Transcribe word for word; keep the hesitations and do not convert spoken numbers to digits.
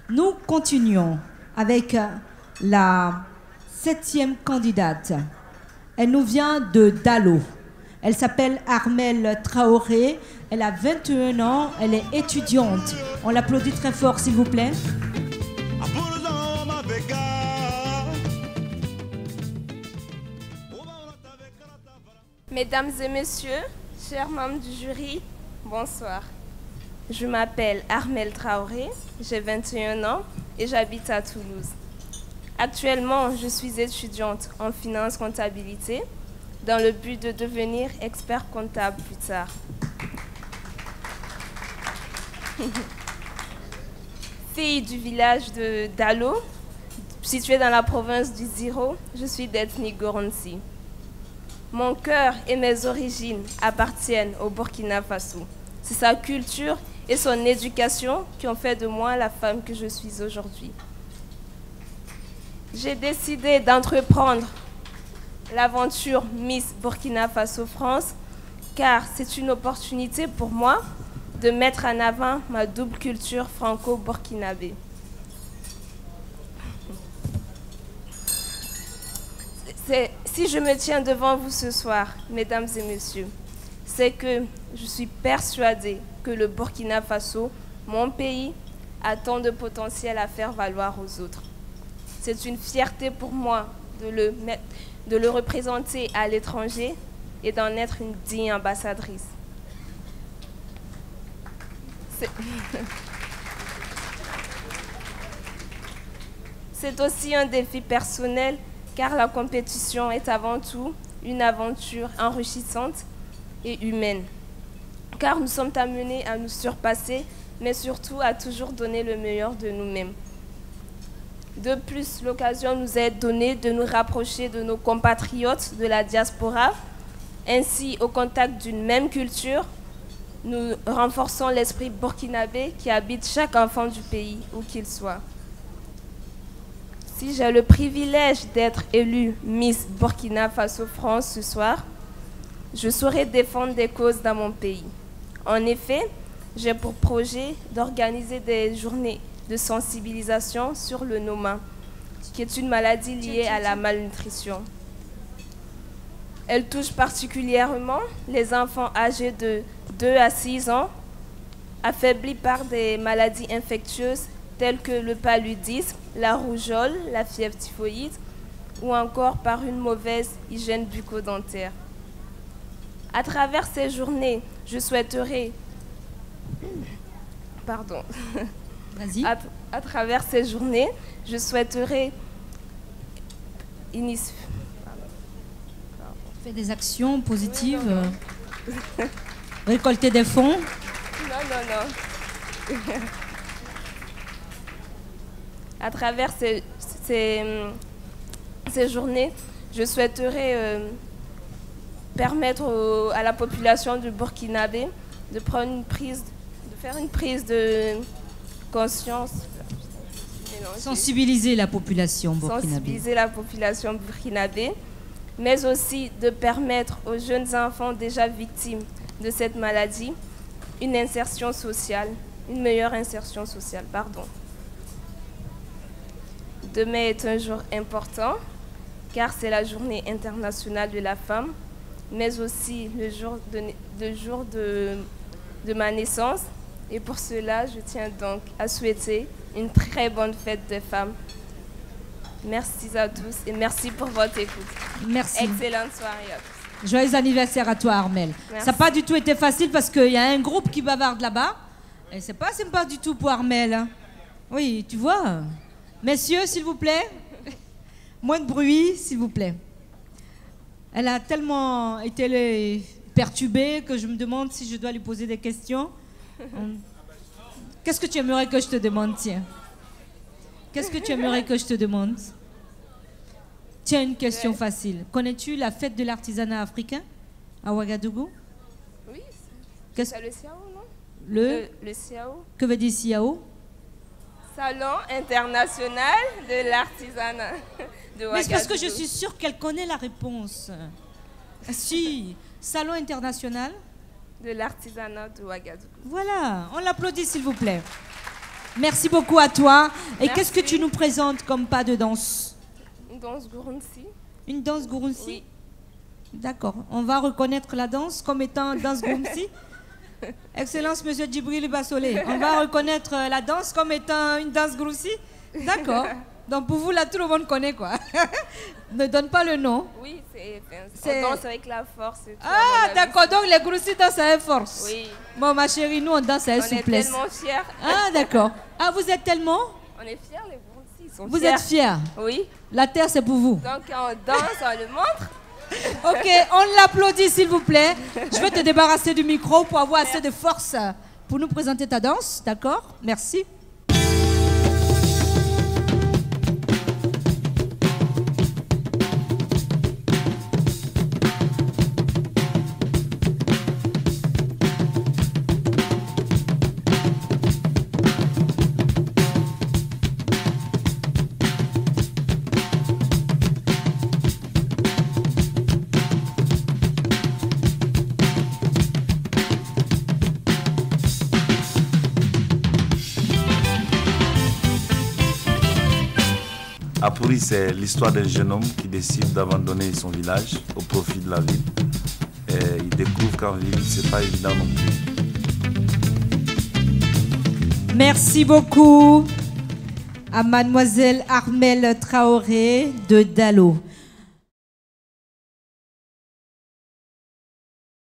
Nous continuons avec la septième candidate. Elle nous vient de Dalo. Elle s'appelle Armelle Traoré. Elle a vingt et un ans. Elle est étudiante. On l'applaudit très fort, s'il vous plaît. Mesdames et messieurs, chers membres du jury, bonsoir. Je m'appelle Armelle Traoré, j'ai vingt et un ans et j'habite à Toulouse. Actuellement, je suis étudiante en finance comptabilité dans le but de devenir expert comptable plus tard. Fille du village de Dalo, situé dans la province du Ziro, je suis d'ethnie Goronsi. Mon cœur et mes origines appartiennent au Burkina Faso. C'est sa culture et son éducation qui ont fait de moi la femme que je suis aujourd'hui. J'ai décidé d'entreprendre l'aventure Miss Burkina Faso France car c'est une opportunité pour moi de mettre en avant ma double culture franco-burkinabé. Si je me tiens devant vous ce soir, mesdames et messieurs, c'est que je suis persuadée que le Burkina Faso, mon pays, a tant de potentiel à faire valoir aux autres. C'est une fierté pour moi de le, mettre, de le représenter à l'étranger et d'en être une digne ambassadrice. C'est aussi un défi personnel car la compétition est avant tout une aventure enrichissante et humaine. Car nous sommes amenés à nous surpasser, mais surtout à toujours donner le meilleur de nous-mêmes. De plus, l'occasion nous est donnée de nous rapprocher de nos compatriotes de la diaspora. Ainsi, au contact d'une même culture, nous renforçons l'esprit burkinabé qui habite chaque enfant du pays, où qu'il soit. Si j'ai le privilège d'être élue Miss Burkina Faso France ce soir, je saurai défendre des causes dans mon pays. En effet, j'ai pour projet d'organiser des journées de sensibilisation sur le Noma, qui est une maladie liée à la malnutrition. Elle touche particulièrement les enfants âgés de deux à six ans, affaiblis par des maladies infectieuses telles que le paludisme, la rougeole, la fièvre typhoïde ou encore par une mauvaise hygiène bucco-dentaire. À travers ces journées, je souhaiterais... Pardon. Vas-y. À, à travers ces journées, je souhaiterais initier... Faire des actions positives, non, non, non. récolter des fonds. Non, non, non. À travers ces, ces, ces journées, je souhaiterais euh, permettre au, à la population du Burkinabé de prendre une prise, de faire une prise de conscience. Sensibiliser la population burkinabé. Sensibiliser la population burkinabé, mais aussi de permettre aux jeunes enfants déjà victimes de cette maladie une insertion sociale, une meilleure insertion sociale, pardon. Demain est un jour important, car c'est la journée internationale de la femme, mais aussi le jour de, le jour de, de ma naissance. Et pour cela, je tiens donc à souhaiter une très bonne fête des femmes. Merci à tous et merci pour votre écoute. Merci. Excellente soirée à tous. Joyeux anniversaire à toi, Armelle. Merci. Ça n'a pas du tout été facile parce qu'il y a un groupe qui bavarde là-bas. Et c'est pas sympa du tout pour Armelle. Oui, tu vois. Messieurs, s'il vous plaît. Moins de bruit, s'il vous plaît. Elle a tellement été perturbée que je me demande si je dois lui poser des questions. Qu'est-ce que tu aimerais que je te demande, tiens? Qu'est-ce que tu aimerais que je te demande? Tiens, une question facile. Connais-tu la fête de l'artisanat africain à Ouagadougou? Oui, Qu'est-ce... c'est le C A O, non? Le... Le, le C A O. Que veut dire C A O? Salon international de l'artisanat de Ouagadougou. Mais c'est parce que je suis sûre qu'elle connaît la réponse. Ah, si, Salon international de l'artisanat de Ouagadougou. Voilà, on l'applaudit s'il vous plaît. Merci beaucoup à toi. Et Merci. qu'est-ce que tu nous présentes comme pas de danse? Une danse Gurunsi. Une danse Gurunsi? Oui. D'accord. On va reconnaître la danse comme étant danse Gurunsi. Excellence, monsieur Djibril Bassolé. On va reconnaître euh, la danse comme étant une danse Gurunsi. D'accord. Donc pour vous, là, tout le monde connaît, quoi. Ne donne pas le nom. Oui, c'est... C'est- On danse avec la force et tout. Ah, on a d'accord. Donc les Gurunsi dansent avec force. vu. Oui. Bon, ma chérie, nous, on danse avec On est souplesse. tellement fiers. Ah, d'accord. Ah, vous êtes tellement? On est fiers, les Gurunsi. Ils sont Vous fiers. êtes fiers. Oui. La terre, c'est pour vous. Donc on danse, on le montre. Ok, on l'applaudit, s'il vous plaît. Je vais te débarrasser du micro pour avoir assez de force pour nous présenter ta danse, d'accord? Merci. Apuri, c'est l'histoire d'un jeune homme qui décide d'abandonner son village au profit de la ville. Et il découvre qu'en ville, c'est pas évident non plus. Merci beaucoup à mademoiselle Armelle Traoré de Dalo.